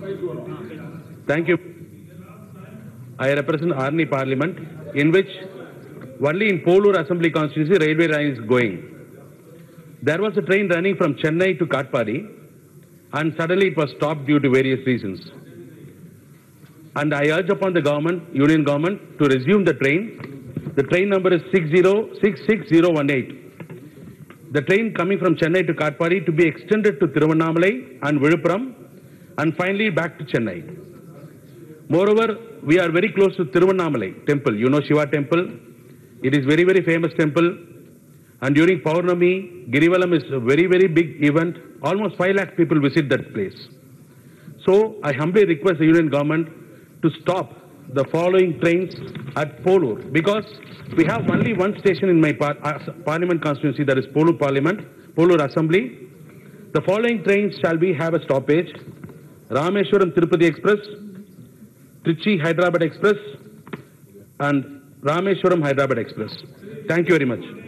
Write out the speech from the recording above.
Thank you. I represent Arni Parliament, in which only in Polur Assembly constituency railway line is going. There was a train running from Chennai to Katpadi, and suddenly it was stopped due to various reasons. And I urge upon the government, union government, to resume the train. The train number is 66018. The train coming from Chennai to Katpadi to be extended to Tiruvannamalai and Viluppuram, and finally back to Chennai. Moreover, we are very close to Tiruvannamalai temple. You know Shiva temple. It is very, very famous temple. And during Paurnami, Girivalam is a very, very big event. Almost 5 lakh people visit that place. So I humbly request the union government to stop the following trains at Polur, because we have only one station in my parliament constituency, that is Polur Parliament, Polur Assembly. The following trains shall have a stoppage: Rameshwaram Tirupati Express, Trichy Hyderabad Express, and Rameshwaram Hyderabad Express. Thank you very much.